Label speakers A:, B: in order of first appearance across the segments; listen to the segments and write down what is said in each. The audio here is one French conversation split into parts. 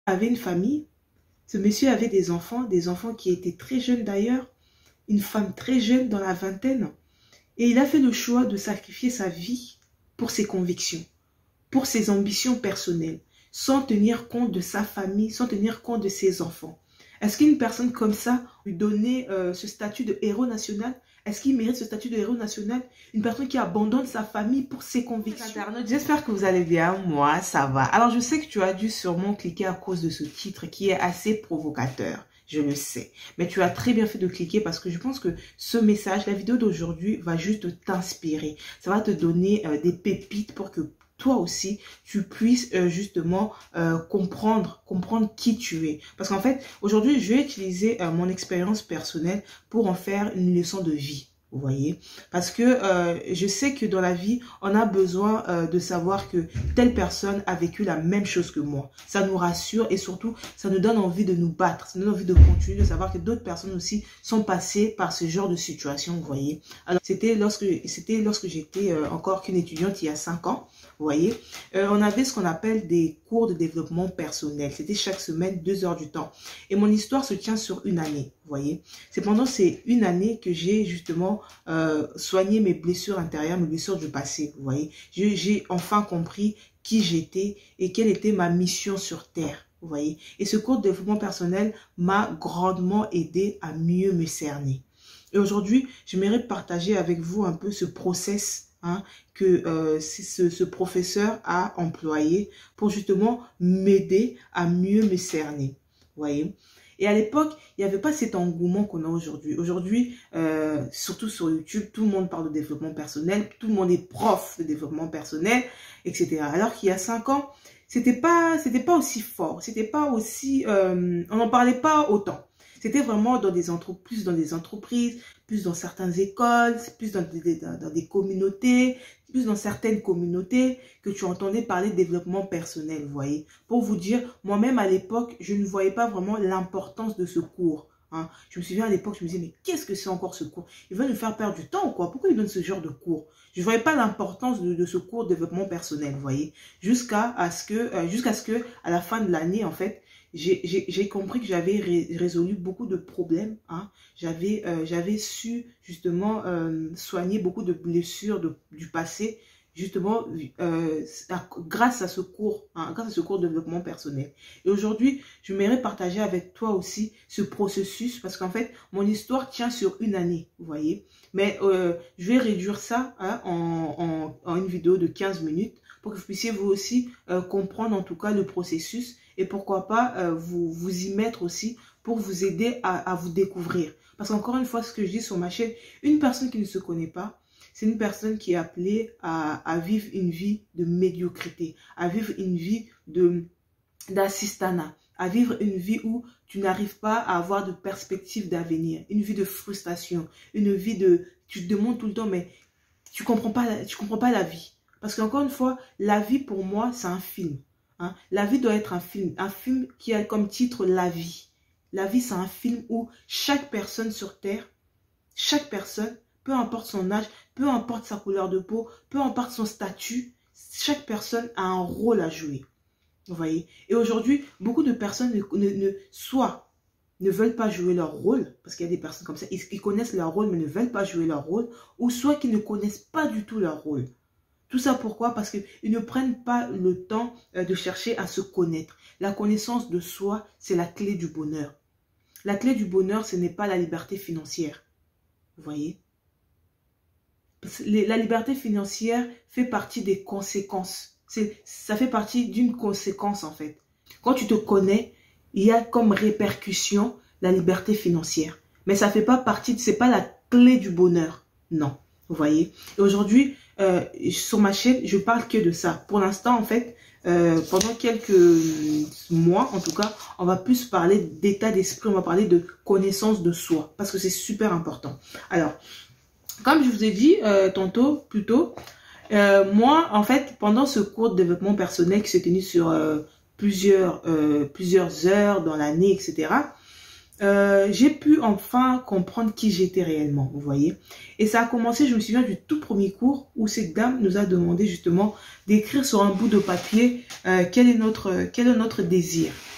A: avait une famille. Ce monsieur avait des enfants qui étaient très jeunes d'ailleurs, une femme très jeune dans la vingtaine. Et il a fait le choix de sacrifier sa vie pour ses convictions, pour ses ambitions personnelles, sans tenir compte de sa famille, sans tenir compte de ses enfants. Est-ce qu'une personne comme ça lui donnait ce statut de héros national? Est-ce qu'il mérite ce statut de héros national? Une personne qui abandonne sa famille pour ses convictions. J'espère que vous allez bien. Moi, ça va. Alors, je sais que tu as dû sûrement cliquer à cause de ce titre qui est assez provocateur. Je le sais. Mais tu as très bien fait de cliquer parce que je pense que ce message, la vidéo d'aujourd'hui, va juste t'inspirer. Ça va te donner des pépites pour que toi aussi, tu puisses justement comprendre qui tu es. Parce qu'en fait, aujourd'hui, je vais utiliser mon expérience personnelle pour en faire une leçon de vie. Vous voyez? Parce que je sais que dans la vie, on a besoin de savoir que telle personne a vécu la même chose que moi. Ça nous rassure et surtout, ça nous donne envie de nous battre. Ça nous donne envie de continuer, de savoir que d'autres personnes aussi sont passées par ce genre de situation, vous voyez. Alors, c'était lorsque j'étais encore qu'une étudiante il y a 5 ans, vous voyez. On avait ce qu'on appelle des cours de développement personnel. C'était chaque semaine 2 heures du temps. Et mon histoire se tient sur une année, vous voyez. C'est pendant ces une année que j'ai justement soigné mes blessures intérieures, mes blessures du passé, vous voyez. J'ai enfin compris qui j'étais et quelle était ma mission sur Terre, vous voyez. Et ce cours de développement personnel m'a grandement aidé à mieux me cerner. Et aujourd'hui, j'aimerais partager avec vous un peu ce process que ce professeur a employé pour justement m'aider à mieux me cerner, vous voyez. Et à l'époque, il n'y avait pas cet engouement qu'on a aujourd'hui. Aujourd'hui, surtout sur YouTube, tout le monde parle de développement personnel, tout le monde est prof de développement personnel, etc. Alors qu'il y a 5 ans, c'était pas aussi fort, c'était pas aussi, on n'en parlait pas autant. C'était vraiment dans des entreprises, plus dans certaines écoles, plus dans des communautés, plus dans certaines communautés que tu entendais parler de développement personnel, vous voyez. Pour vous dire, moi-même à l'époque, je ne voyais pas vraiment l'importance de ce cours. Je me souviens à l'époque, je me disais, mais qu'est-ce que c'est encore ce cours? Il va nous faire perdre du temps ou quoi? Pourquoi il donne ce genre de cours? Je ne voyais pas l'importance de ce cours de développement personnel, vous voyez. Jusqu'à ce que, à la fin de l'année, en fait, j'ai compris que j'avais résolu beaucoup de problèmes. J'avais su justement soigner beaucoup de blessures du passé, justement grâce à ce cours, grâce à ce cours de développement personnel. Et aujourd'hui, je m'aimerais partager avec toi aussi ce processus parce qu'en fait, mon histoire tient sur une année, vous voyez. Mais je vais réduire ça en une vidéo de 15 minutes pour que vous puissiez vous aussi comprendre en tout cas le processus et pourquoi pas vous y mettre aussi pour vous aider à vous découvrir. Parce qu'encore une fois, ce que je dis sur ma chaîne, une personne qui ne se connaît pas, c'est une personne qui est appelée à vivre une vie de médiocrité, à vivre une vie d'assistanat, à vivre une vie où tu n'arrives pas à avoir de perspective d'avenir, une vie de frustration, une vie tu te demandes tout le temps, mais tu comprends pas la vie. Parce qu'encore une fois, la vie pour moi, c'est un film. La vie doit être un film qui a comme titre La vie. La vie, c'est un film où chaque personne sur Terre, chaque personne, peu importe son âge, peu importe sa couleur de peau, peu importe son statut, chaque personne a un rôle à jouer. Vous voyez? Et aujourd'hui, beaucoup de personnes soit ne veulent pas jouer leur rôle, parce qu'il y a des personnes comme ça, ils connaissent leur rôle mais ne veulent pas jouer leur rôle, ou soit qu'ils ne connaissent pas du tout leur rôle. Tout ça pourquoi? Parce qu'ils ne prennent pas le temps de chercher à se connaître. La connaissance de soi, c'est la clé du bonheur. La clé du bonheur, ce n'est pas la liberté financière. Vous voyez? La liberté financière fait partie des conséquences. Ça fait partie d'une conséquence en fait. Quand tu te connais, il y a comme répercussion la liberté financière. Mais ça fait pas partie, c'est pas la clé du bonheur. Non. Vous voyez? Et aujourd'hui, sur ma chaîne, je parle que de ça. Pour l'instant, en fait, pendant quelques mois, en tout cas, on va plus parler d'état d'esprit, on va parler de connaissance de soi, parce que c'est super important. Alors, comme je vous ai dit plus tôt, moi, en fait, pendant ce cours de développement personnel qui s'est tenu sur plusieurs heures dans l'année, etc., j'ai pu enfin comprendre qui j'étais réellement, vous voyez. Et ça a commencé, je me souviens du tout premier cours où cette dame nous a demandé justement d'écrire sur un bout de papier quel est notre désir.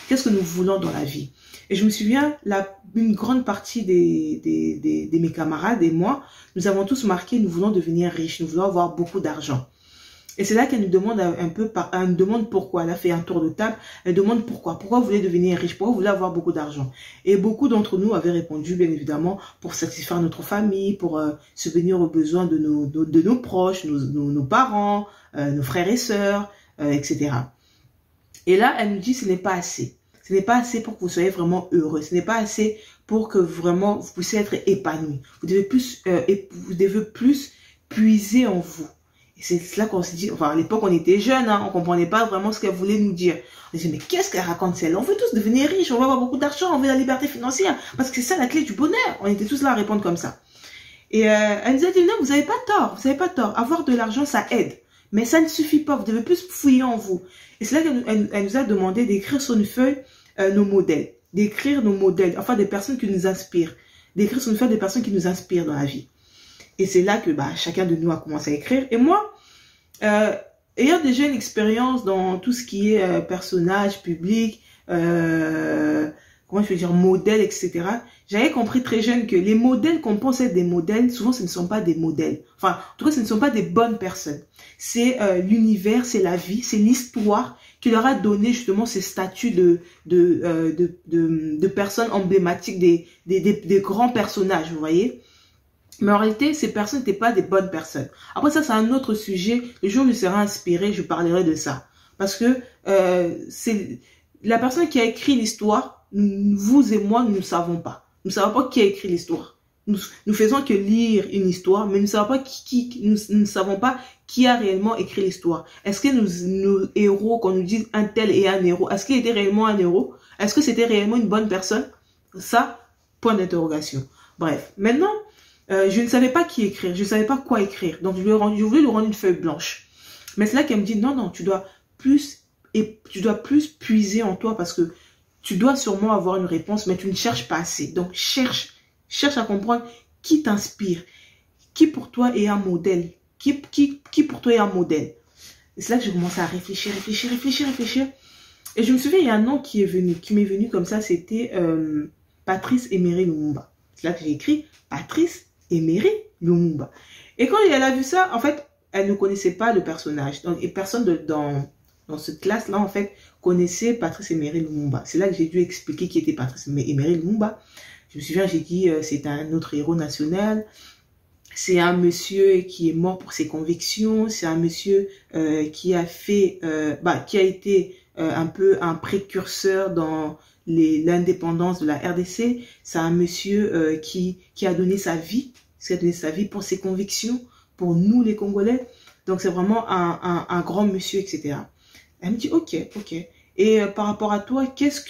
A: Qu'est-ce que nous voulons dans la vie? Et je me souviens, une grande partie de mes camarades et moi, nous avons tous marqué, nous voulons devenir riches, nous voulons avoir beaucoup d'argent. Et c'est là qu'elle nous demande elle nous demande pourquoi. Elle a fait un tour de table. Elle demande pourquoi. Pourquoi vous voulez devenir riche? Pourquoi vous voulez avoir beaucoup d'argent? Et beaucoup d'entre nous avaient répondu, bien évidemment, pour satisfaire notre famille, pour subvenir aux besoins de nos proches, nos parents, nos frères et sœurs, etc. Et là, elle nous dit, ce n'est pas assez. Ce n'est pas assez pour que vous soyez vraiment heureux. Ce n'est pas assez pour que vraiment vous puissiez être épanoui. Vous devez plus puiser en vous. Et c'est là qu'on s'est dit, enfin à l'époque on était jeunes, hein, on comprenait pas vraiment ce qu'elle voulait nous dire. On disait mais qu'est-ce qu'elle raconte celle-là? On veut tous devenir riches, on veut avoir beaucoup d'argent, on veut la liberté financière, parce que c'est ça la clé du bonheur. On était tous là à répondre comme ça. Et elle nous a dit non, vous n'avez pas tort, vous n'avez pas tort. Avoir de l'argent ça aide, mais ça ne suffit pas. Vous devez plus fouiller en vous. Et c'est là qu'elle nous a demandé d'écrire sur une feuille nos modèles, d'écrire nos modèles, enfin des personnes qui nous inspirent, d'écrire sur une feuille des personnes qui nous inspirent dans la vie. Et c'est là que chacun de nous a commencé à écrire. Et moi, ayant déjà une expérience dans tout ce qui est personnage public, comment je veux dire, modèle, etc., j'avais compris très jeune que les modèles qu'on pense être des modèles, souvent ce ne sont pas des modèles. Enfin, en tout cas, ce ne sont pas des bonnes personnes. C'est l'univers, c'est la vie, c'est l'histoire qui leur a donné justement ces statuts de personnes emblématiques, des grands personnages, vous voyez. Mais en réalité, ces personnes n'étaient pas des bonnes personnes. Après ça, c'est un autre sujet. Le jour où je serai inspiré, je parlerai de ça. Parce que c'est la personne qui a écrit l'histoire, vous et moi, nous ne savons pas. Nous ne savons pas qui a écrit l'histoire. Nous faisons que lire une histoire, mais nous ne savons pas nous ne savons pas qui a réellement écrit l'histoire. Est-ce que nos héros, quand nous dit un tel est un héros, est-ce qu'il était réellement un héros? Est-ce que c'était réellement une bonne personne? Ça, point d'interrogation. Bref, maintenant, je ne savais pas qui écrire, je ne savais pas quoi écrire. Donc, je voulais lui rendre une feuille blanche. Mais c'est là qu'elle me dit, non, non, tu dois plus puiser en toi parce que tu dois sûrement avoir une réponse, mais tu ne cherches pas assez. Donc, cherche à comprendre qui t'inspire, qui pour toi est un modèle, qui pour toi est un modèle. Et c'est là que j'ai commencé à réfléchir. Et je me souviens, il y a un nom qui m'est venu comme ça, c'était Patrice Emery Lumumba. C'est là que j'ai écrit Patrice Emery Lumumba. Et quand elle a vu ça, en fait, elle ne connaissait pas le personnage. Donc, et personne dans cette classe-là, en fait, connaissait Patrice Emery Lumumba. C'est là que j'ai dû expliquer qui était Patrice Emery Lumumba. Je me souviens, j'ai dit, c'est un autre héros national. C'est un monsieur qui est mort pour ses convictions. C'est un monsieur qui a été un peu un précurseur dans l'indépendance de la RDC. C'est un monsieur qui a donné sa vie, pour ses convictions, pour nous les Congolais. Donc c'est vraiment un grand monsieur, etc. Elle me dit ok. Et par rapport à toi, qu'est-ce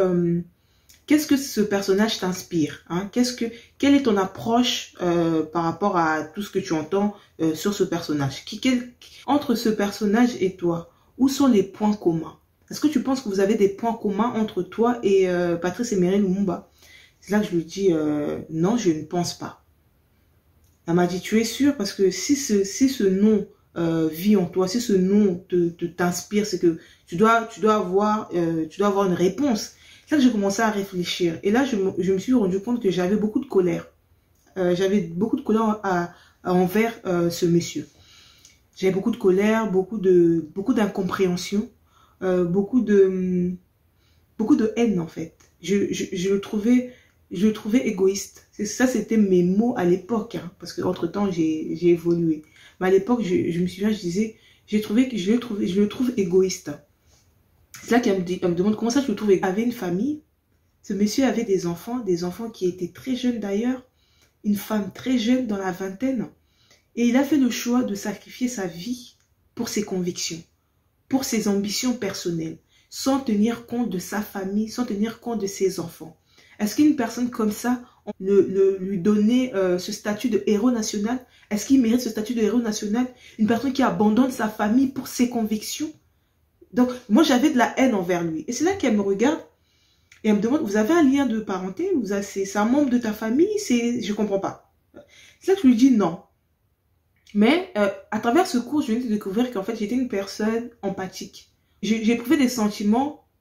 A: que ce personnage t'inspire, hein? Quelle est ton approche par rapport à tout ce que tu entends sur ce personnage? Entre ce personnage et toi, où sont les points communs? Est-ce que tu penses que vous avez des points communs entre toi et Patrice Emery Lumumba? C'est là que je lui dis non, je ne pense pas. Elle m'a dit, tu es sûr? Parce que si ce nom vit en toi, si ce nom t'inspire, c'est que tu dois avoir une réponse. C'est là que j'ai commencé à réfléchir. Et là, je me suis rendu compte que j'avais beaucoup de colère. J'avais beaucoup de colère envers ce monsieur. J'avais beaucoup de colère, beaucoup d'incompréhension, beaucoup de haine en fait. Je le trouvais égoïste. Ça, c'était mes mots à l'époque, hein, parce qu'entre temps, j'ai évolué. Mais à l'époque, je me souviens, je disais, je le trouve égoïste. C'est là qu'elle me demande comment ça je le trouve égoïste. Il avait une famille. Ce monsieur avait des enfants qui étaient très jeunes d'ailleurs, une femme très jeune dans la vingtaine. Et il a fait le choix de sacrifier sa vie pour ses convictions, pour ses ambitions personnelles, sans tenir compte de sa famille, sans tenir compte de ses enfants. Est-ce qu'une personne comme ça, lui donner ce statut de héros national? Est-ce qu'il mérite ce statut de héros national? Une personne qui abandonne sa famille pour ses convictions? Donc, moi, j'avais de la haine envers lui. Et c'est là qu'elle me regarde et elle me demande, vous avez un lien de parenté? C'est un membre de ta famille? Je ne comprends pas. C'est là que je lui dis non. Mais à travers ce cours, je viens de découvrir qu'en fait, j'étais une personne empathique. J'ai éprouvé des sentiments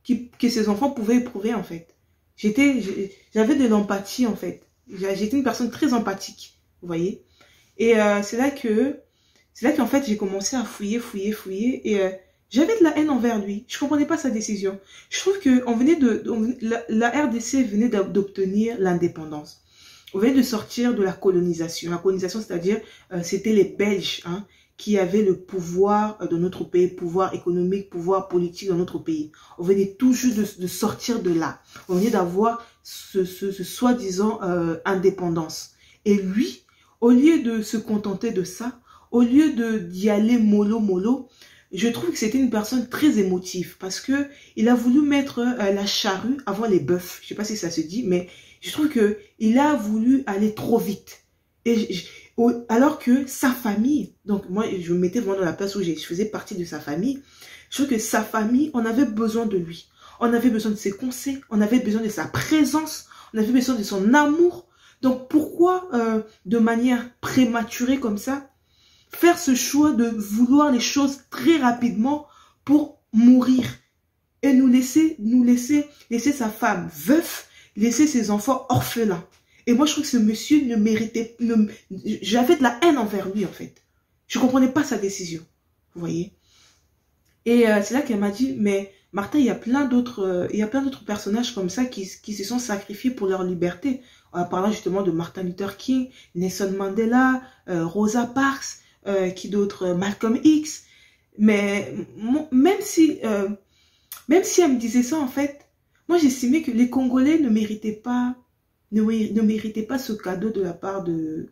A: que ses enfants pouvaient éprouver, en fait. J'avais de l'empathie, en fait. J'étais une personne très empathique, vous voyez. Et c'est là qu'en fait, j'ai commencé à fouiller. Et j'avais de la haine envers lui. Je comprenais pas sa décision. Je trouve que la RDC venait d'obtenir l'indépendance. On venait de sortir de la colonisation. La colonisation, c'est-à-dire, c'était les Belges, hein, qui avaient le pouvoir de notre pays, pouvoir économique, pouvoir politique dans notre pays. On venait tout juste de sortir de là. On venait d'avoir ce soi-disant indépendance. Et lui, au lieu de se contenter de ça, au lieu d'y aller mollo, je trouve que c'était une personne très émotive parce que il a voulu mettre la charrue avant les bœufs. Je sais pas si ça se dit, mais je trouve que il a voulu aller trop vite. Alors que sa famille, donc moi je me mettais vraiment dans la place où je faisais partie de sa famille, je trouve que sa famille, on avait besoin de lui. On avait besoin de ses conseils, on avait besoin de sa présence, on avait besoin de son amour. Donc pourquoi de manière prématurée comme ça, faire ce choix de vouloir les choses très rapidement pour mourir et laisser sa femme veuve, laisser ses enfants orphelins. Et moi, je trouve que ce monsieur ne méritait... J'avais de la haine envers lui, en fait. Je ne comprenais pas sa décision. Vous voyez? Et c'est là qu'elle m'a dit, mais Martha, il y a plein d'autres personnages comme ça qui se sont sacrifiés pour leur liberté. En parlant justement de Martin Luther King, Nelson Mandela, Rosa Parks, qui d'autres, Malcolm X. Mais même si elle me disait ça, en fait, moi j'estimais que les Congolais ne méritaient pas ce cadeau de la part de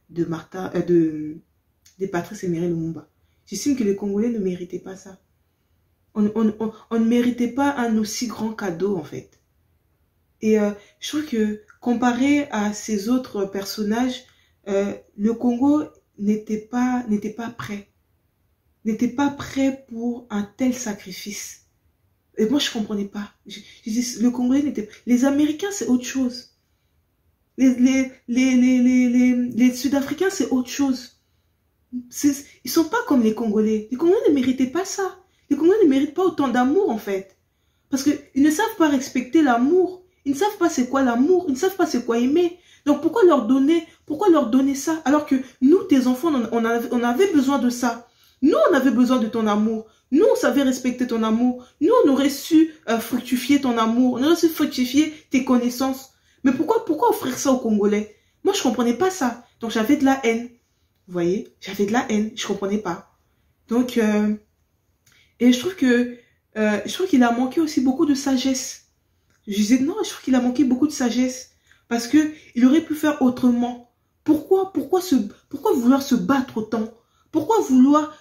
A: Patrice Emery Lumumba. J'estime que les Congolais ne méritaient pas ça. On ne méritait pas un aussi grand cadeau, en fait. Et je trouve que comparé à ces autres personnages, le Congo n'était pas prêt. N'était pas prêt pour un tel sacrifice. Et moi, je ne comprenais pas. Je dis, le Congolais n'était pas... Les Américains, c'est autre chose. Les Sud-Africains, c'est autre chose. Ils ne sont pas comme les Congolais. Les Congolais ne méritaient pas ça. Les Congolais ne méritent pas autant d'amour, en fait. Parce qu'ils ne savent pas respecter l'amour. Ils ne savent pas c'est quoi l'amour. Ils ne savent pas c'est quoi aimer. Donc, pourquoi leur donner ça? Alors que nous, tes enfants, on avait besoin de ça. Nous, on avait besoin de ton amour. Nous, on savait respecter ton amour. Nous, on aurait su fructifier ton amour. On aurait su fructifier tes connaissances. Mais pourquoi offrir ça aux Congolais? Moi, je comprenais pas ça. Donc, j'avais de la haine. Vous voyez? J'avais de la haine. Je comprenais pas. Donc, et je trouve qu'il a manqué aussi beaucoup de sagesse. Je disais, non, je trouve qu'il a manqué beaucoup de sagesse. Parce que il aurait pu faire autrement. Pourquoi vouloir se battre autant? Pourquoi vouloir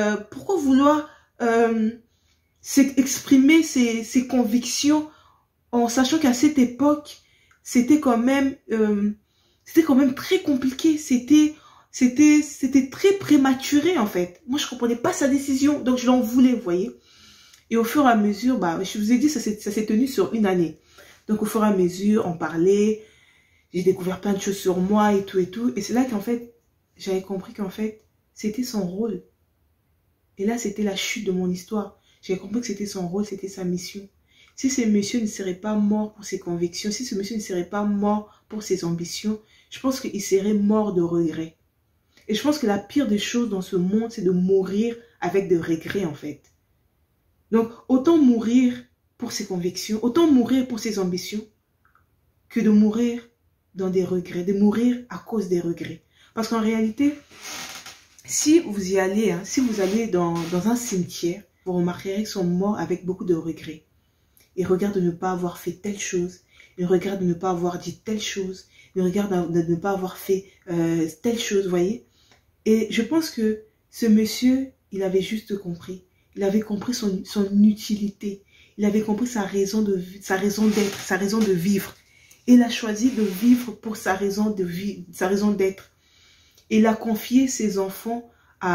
A: exprimer ses convictions en sachant qu'à cette époque, c'était quand même très compliqué. C'était très prématuré, en fait. Moi, je comprenais pas sa décision, donc je l'en voulais, vous voyez. Et au fur et à mesure, je vous ai dit, ça s'est tenu sur une année. Donc, au fur et à mesure, on parlait, j'ai découvert plein de choses sur moi et tout. Et c'est là qu'en fait, j'avais compris qu'en fait, c'était son rôle. Et là, c'était la chute de mon histoire. J'avais compris que c'était son rôle, c'était sa mission. Si ce monsieur ne serait pas mort pour ses convictions, si ce monsieur ne serait pas mort pour ses ambitions, je pense qu'il serait mort de regret. Et je pense que la pire des choses dans ce monde, c'est de mourir avec des regrets, en fait. Donc, autant mourir pour ses convictions, autant mourir pour ses ambitions, que de mourir dans des regrets, de mourir à cause des regrets. Parce qu'en réalité, si vous y allez, si vous allez dans un cimetière, vous remarquerez qu'ils sont morts avec beaucoup de regrets. Ils regardent de ne pas avoir fait telle chose, ils regardent de ne pas avoir dit telle chose, ils regardent de ne pas avoir fait telle chose, vous voyez. Et je pense que ce monsieur, il avait juste compris. Il avait compris son utilité. Il avait compris sa raison d'être, sa raison de vivre. Et il a choisi de vivre pour sa raison d'être. Il a confié ses enfants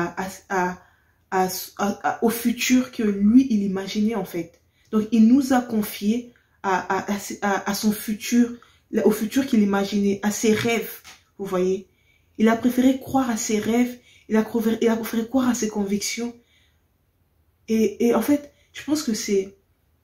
A: au futur que lui, il imaginait, en fait. Donc, il nous a confié à son futur, au futur qu'il imaginait, à ses rêves, vous voyez. Il a préféré croire à ses rêves, il a préféré croire à ses convictions. Et en fait, je pense que c'est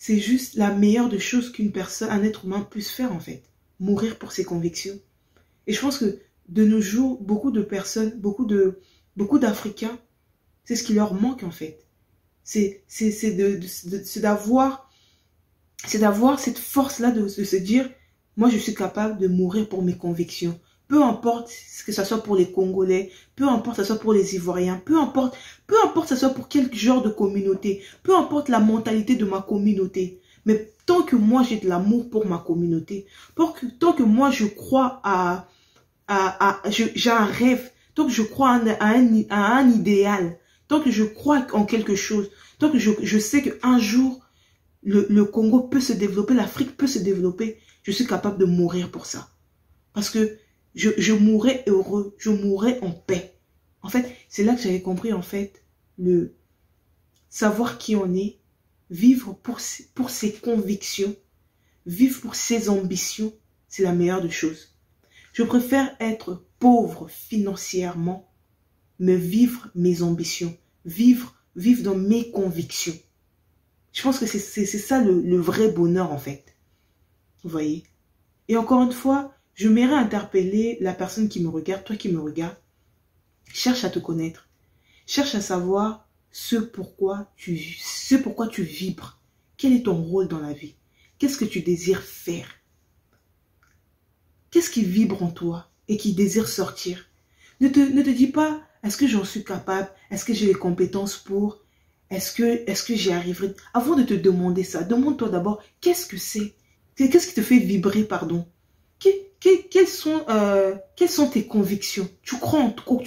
A: c'est juste la meilleure des choses qu'une personne, un être humain puisse faire en fait. Mourir pour ses convictions. Et je pense que de nos jours, beaucoup de personnes, beaucoup d'Africains, c'est ce qui leur manque en fait. C'est d'avoir cette force-là de se dire, moi je suis capable de mourir pour mes convictions. Peu importe que ce soit pour les Congolais, peu importe que ce soit pour les Ivoiriens, peu importe que ce soit pour quel genre de communauté, peu importe la mentalité de ma communauté. Mais tant que moi j'ai de l'amour pour ma communauté, tant que moi je crois j'ai un rêve, tant que je crois à un idéal, tant que je crois en quelque chose, tant que je sais qu'un jour le Congo peut se développer, l'Afrique peut se développer, je suis capable de mourir pour ça. Parce que je mourrais heureux, je mourrais en paix. En fait, c'est là que j'avais compris, en fait, le savoir qui on est, vivre pour ses convictions, vivre pour ses ambitions, c'est la meilleure des choses. Je préfère être pauvre financièrement, mais vivre mes ambitions, vivre dans mes convictions. Je pense que c'est ça le vrai bonheur, en fait. Vous voyez? Et encore une fois, je m'aimerais interpeller la personne qui me regarde, toi qui me regardes. Cherche à te connaître. Cherche à savoir ce pourquoi tu vibres. Quel est ton rôle dans la vie? Qu'est-ce que tu désires faire? Qu'est-ce qui vibre en toi et qui désire sortir? Ne te dis pas, est-ce que j'en suis capable? Est-ce que j'ai les compétences pour? Est-ce que j'y arriverai? Avant de te demander ça, demande-toi d'abord, qu'est-ce que c'est? Qu'est-ce qui te fait vibrer, pardon? Quelles sont tes convictions? Tu crois en quoi?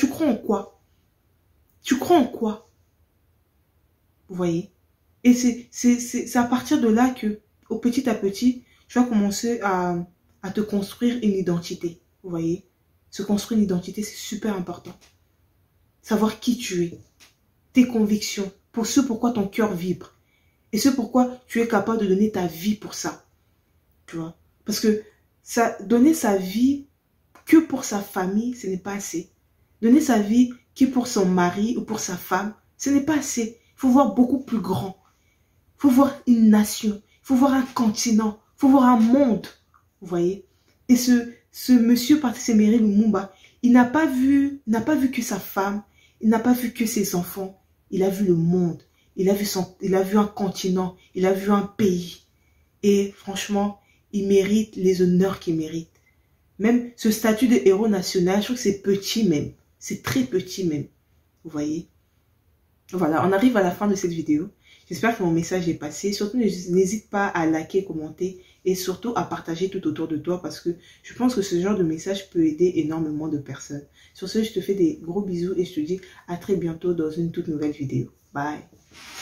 A: Tu crois en quoi? Vous voyez? Et c'est à partir de là que, petit à petit, tu vas commencer à te construire une identité. Vous voyez? Se construire une identité, c'est super important. Savoir qui tu es. Tes convictions. Pour ce pourquoi ton cœur vibre. Et ce pourquoi tu es capable de donner ta vie pour ça. Tu vois? Parce que donner sa vie que pour sa famille, ce n'est pas assez. Donner sa vie que pour son mari ou pour sa femme, ce n'est pas assez. Il faut voir beaucoup plus grand. Il faut voir une nation. Il faut voir un continent. Il faut voir un monde. Vous voyez? Et ce monsieur Patrice Emery Lumumba, il n'a pas vu que sa femme, il n'a pas vu que ses enfants. Il a vu le monde. Il a vu un continent. Il a vu un pays. Et franchement, il mérite les honneurs qu'il mérite. Même ce statut de héros national, je trouve que c'est petit même. C'est très petit même. Vous voyez? Voilà, on arrive à la fin de cette vidéo. J'espère que mon message est passé. Surtout, n'hésite pas à liker, commenter et surtout à partager tout autour de toi parce que je pense que ce genre de message peut aider énormément de personnes. Sur ce, je te fais des gros bisous et je te dis à très bientôt dans une toute nouvelle vidéo. Bye!